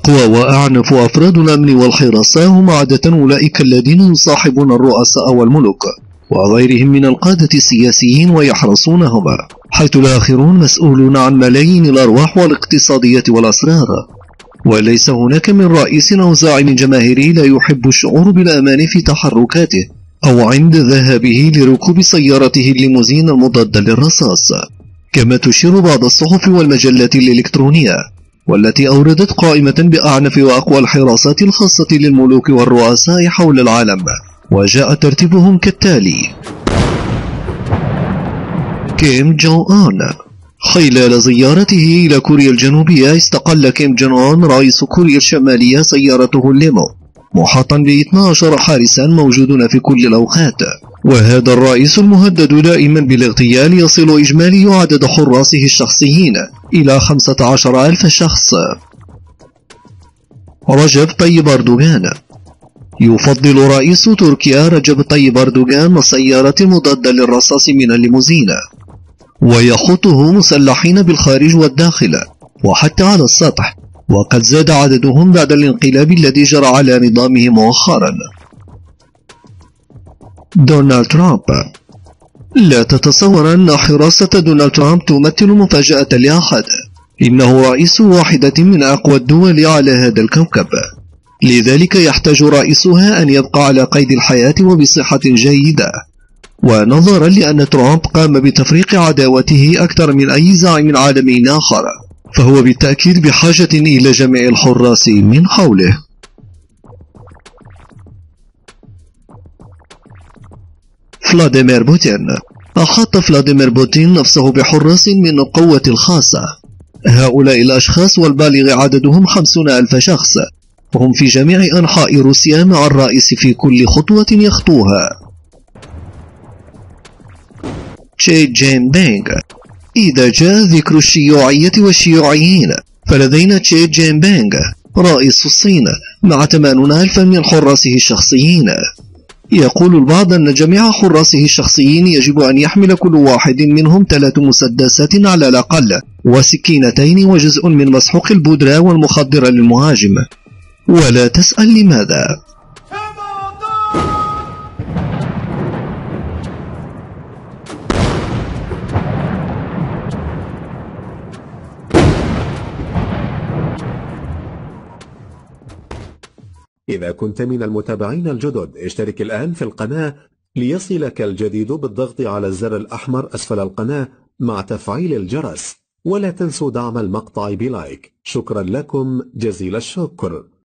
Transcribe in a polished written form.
الأقوى وأعنف أفراد الأمن والحراسة هم عادة أولئك الذين يصاحبون الرؤساء والملوك وغيرهم من القادة السياسيين ويحرسونهم، حيث الآخرون مسؤولون عن ملايين الأرواح والاقتصادية والأسرار. وليس هناك من رئيس أو زعيم جماهيري لا يحب الشعور بالأمان في تحركاته أو عند ذهابه لركوب سيارته الليموزين المضادة للرصاص، كما تشير بعض الصحف والمجلات الإلكترونية والتي أوردت قائمة بأعنف وأقوى الحراسات الخاصة للملوك والرؤساء حول العالم، وجاء ترتيبهم كالتالي: كيم جون أون. خلال زيارته إلى كوريا الجنوبية استقل كيم جون أون رئيس كوريا الشمالية سيارته الليمو محاطا ب 12 حارسا موجودون في كل الأوقات، وهذا الرئيس المهدد دائما بالاغتيال يصل إجمالي عدد حراسه الشخصيين إلى 15,000 شخص. رجب طيب أردوغان. يفضل رئيس تركيا رجب طيب أردوغان السيارة المضادة للرصاص من الليموزين، ويخطه مسلحين بالخارج والداخل وحتى على السطح، وقد زاد عددهم بعد الانقلاب الذي جرى على نظامه مؤخرا. دونالد ترامب. لا تتصور أن حراسة دونالد ترامب تمثل مفاجأة لأحد، إنه رئيس واحدة من أقوى الدول على هذا الكوكب، لذلك يحتاج رئيسها أن يبقى على قيد الحياة وبصحة جيدة. ونظرا لأن ترامب قام بتفريق عداوته أكثر من أي زعيم عالمي آخر، فهو بالتأكيد بحاجة إلى جميع الحراس من حوله. فلاديمير بوتين. أحاط فلاديمير بوتين نفسه بحراس من القوة الخاصة. هؤلاء الأشخاص والبالغ عددهم 50,000 شخص، وهم في جميع أنحاء روسيا مع الرئيس في كل خطوة يخطوها. شي جين بينغ. إذا جاء ذكر الشيوعية والشيوعيين فلدينا تشي جين بينغ رئيس الصين مع 80,000 من حراسه الشخصيين. يقول البعض أن جميع حراسه الشخصيين يجب أن يحمل كل واحد منهم 3 مسدسات على الأقل وسكينتين وجزء من مسحوق البودرة والمخدر للمهاجم. ولا تسأل لماذا. إذا كنت من المتابعين الجدد اشترك الآن في القناة ليصلك الجديد بالضغط على الزر الأحمر أسفل القناة مع تفعيل الجرس، ولا تنسوا دعم المقطع بلايك. شكرا لكم جزيل الشكر.